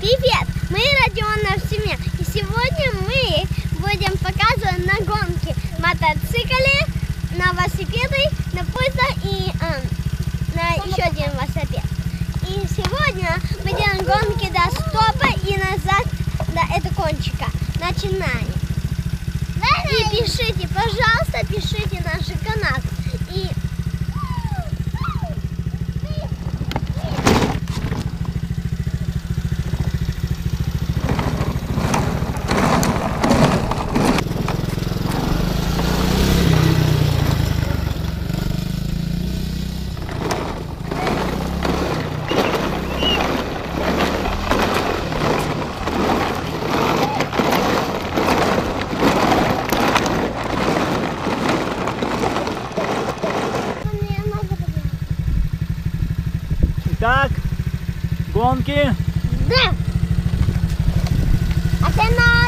Привет! Мы Родиона в семье. И сегодня мы будем показывать на гонки мотоциклы, на велосипеды, на поездах и на еще один велосипед. И сегодня мы делаем гонки до стопа и назад до этого кончика. Начинаем. И пишите, пожалуйста, пишите наш канал. И Итак, гонки. да. А ты на